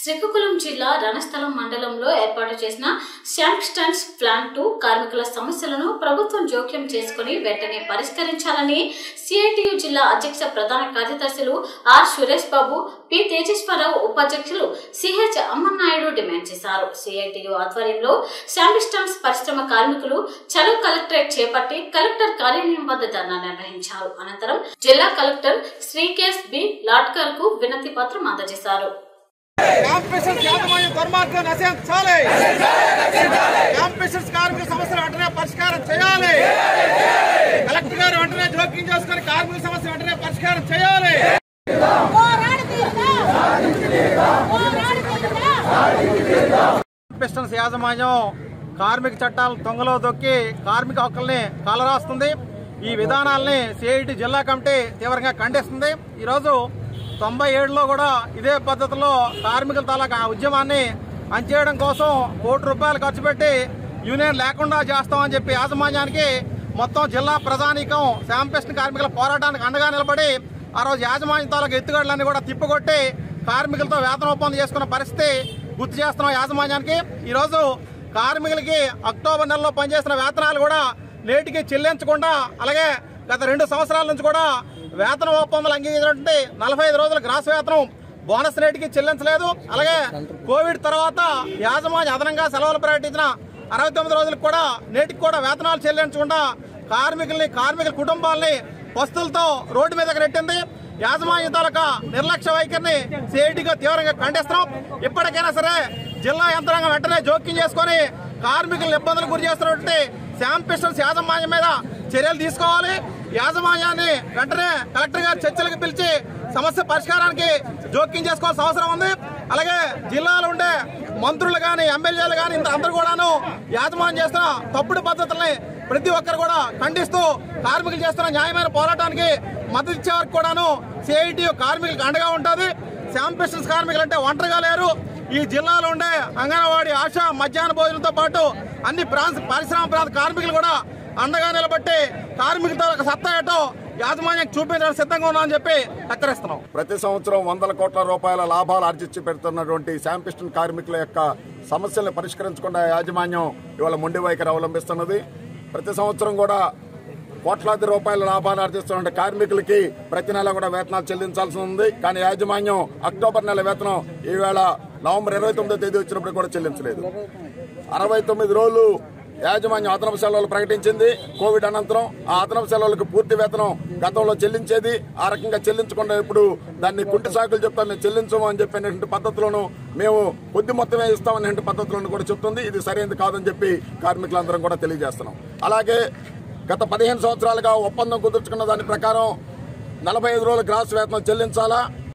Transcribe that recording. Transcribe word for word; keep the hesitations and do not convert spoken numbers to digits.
శ్రీకాకుళం జిల్లా రణస్థలం మండలంలో ఏర్పాటు చేసిన శాంక్స్టన్స్ ప్లాన్ టూ కార్మికుల సమస్యలను ప్రభుత్వం జోక్యం చేసుకుని వెంటనే పరిష్కరించాలని సిఐటియు జిల్లా అధ్యక్ష ప్రధాన కార్యదర్శులు ఆర్ సురేష్ బాబు, పి తేజేశ్వరరావు, ఉపాధ్యక్షులు సిహెచ్ అమ్మన్నాయుడు డిమాండ్ చేశారు. సిఐటియు ఆధ్వర్యంలో శాంక్స్టన్స్ పరిశ్రమ కార్మికులు చలో కలెక్టరేట్ చేపట్టి కలెక్టర్ కార్యాలయం వద్ద ధర్నా నిర్వహించారు. అనంతరం జిల్లా కలెక్టర్ శ్రీకేశ్ బి లాట్కర్ కు వినతి పత్రం అందజేశారు. కార్మిక సమస్యలు వెంటనే పరిష్కారం చేయాలి. కలెక్టర్ గారు వెంటనే జోక్యం చేసుకుని కార్మిక సమస్యలు వెంటనే పరిష్కారం చేయాలి. పిస్టన్స్ యాజమాన్యం కార్మిక చట్టాలను తొంగలో దొక్కి కార్మిక హక్కుల్ని కాలరాస్తుంది. ఈ విధానాలని సిఐటి జిల్లా కమిటీ తీవ్రంగా ఖండిస్తుంది. ఈరోజు తొంభై ఏడులో కూడా ఇదే పద్ధతిలో కార్మికుల తాలూకా ఉద్యమాన్ని అంచేయడం కోసం కోటి రూపాయలు ఖర్చు పెట్టి యూనియన్ లేకుండా చేస్తామని చెప్పి యాజమాన్యానికి మొత్తం జిల్లా ప్రజానీకం శాంపిస్ట్ కార్మికుల పోరాటానికి అండగా నిలబడి ఆ రోజు యాజమాన్యం తాలూకా ఎత్తుగడలన్నీ కూడా తిప్పుకొట్టి కార్మికులతో వేతన ఒప్పందం చేసుకున్న పరిస్థితి గుర్తు చేస్తున్నాం యాజమాన్యానికి. ఈరోజు కార్మికులకి అక్టోబర్ నెలలో పనిచేసిన వేతనాలు కూడా నేటికి చెల్లించకుండా, అలాగే గత రెండు సంవత్సరాల నుంచి కూడా వేతన ఒప్పందాలు అంగీకరించినటువంటి నలభై ఐదు రోజుల గ్రాస్ వేతనం బోనస్ రేటుకి చెల్లించలేదు. అలాగే కోవిడ్ తర్వాత యాజమాన్యం అదనంగా సెలవులు ప్రకటించిన అరవై తొమ్మిది రోజులకు కూడా నేటికి కూడా వేతనాలు చెల్లించకుండా కార్మికుల్ని కార్మికుల కుటుంబాలని పస్తులతో రోడ్డు మీదకి నెట్టింది. యాజమాన్య తాలూకా నిర్లక్ష్య వైఖరిని సిఐటిగా తీవ్రంగా ఖండిస్తున్నాం. ఇప్పటికైనా సరే జిల్లా యంత్రాంగం వెంటనే జోక్యం చేసుకుని కార్మికులను ఇబ్బందులు గురి చేస్తున్నటువంటి శాంపిస్టన్స్ యాజమాన్యం మీద చర్యలు తీసుకోవాలి. యాజమాన్యాన్ని వెంటనే కలెక్టర్ గారు చర్చలకు పిలిచి సమస్య పరిష్కారానికి జోక్యం చేసుకోవాల్సిన అవసరం ఉంది. అలాగే జిల్లాలో ఉండే మంత్రులు కానీ ఎమ్మెల్యేలు కానీ ఇంత అందరూ కూడాను యాజమాన్యం చేస్తున్న తప్పుడు పద్ధతుల్ని ప్రతి ఒక్కరు కూడా ఖండిస్తూ కార్మికులు చేస్తున్న న్యాయమైన పోరాటానికి మద్దతు ఇచ్చే వరకు కూడాను సిఐటియు కార్మికులకు అండగా ఉంటుంది. శాంపిస్టన్స్ కార్మికులు అంటే ఒంటరిగా లేరు. ఈ జిల్లాలో ఉండే అంగన్వాడీ, ఆశా, మధ్యాహ్న భోజనంతో పాటు అన్ని ప్రాంత పరిశ్రమ ప్రాంత కార్మికులు కూడా అండగా నిలబట్టి కార్మికులతో ఒక సత్తా ఏటో యాజమాన్యం చూపించడానికి సిద్ధంగా ఉన్నా అని చెప్పి హెచ్చరిస్తున్నాం. ప్రతి సంవత్సరం వందల కోట్ల రూపాయల లాభాలు ఆర్జించి పెడుతున్నటువంటి శాంపిస్టన్ కార్మికుల యొక్క సమస్యలను పరిష్కరించకుండా యాజమాన్యం ఇవాళ మొండి వైఖరి అవలంబిస్తున్నది. ప్రతి సంవత్సరం కూడా కోట్లాది రూపాయల లాభాలు ఆర్జిస్తున్న కార్మికులకి ప్రతి నెల కూడా వేతనాలు చెల్లించాల్సి ఉంది. కానీ యాజమాన్యం అక్టోబర్ నెల వేతనం ఈవేళ నవంబర్ ఇరవై తొమ్మిదో తేదీ వచ్చినప్పుడు కూడా చెల్లించలేదు. అరవై తొమ్మిది రోజులు యాజమాన్యం అదనపు సెలవులు ప్రకటించింది. కోవిడ్ అనంతరం ఆ అదనపు సెలవులకు పూర్తి వేతనం గతంలో చెల్లించేది. ఆ రకంగా చెల్లించకుండా ఇప్పుడు దాన్ని కుంటి సాకులు చెప్తాం, మేము చెల్లించము అని చెప్పినటువంటి పద్ధతులను, మేము కొద్ది మొత్తమే ఇస్తామనే పద్ధతులను కూడా చెప్తుంది. ఇది సరైనది కాదని చెప్పి కార్మికులందరం కూడా తెలియజేస్తున్నాం. అలాగే గత పదిహేను సంవత్సరాలుగా ఒప్పందం కుదుర్చుకున్న దాని ప్రకారం నలభై ఐదు రోజుల గ్రాస్ వేతనం చెల్లించాలా,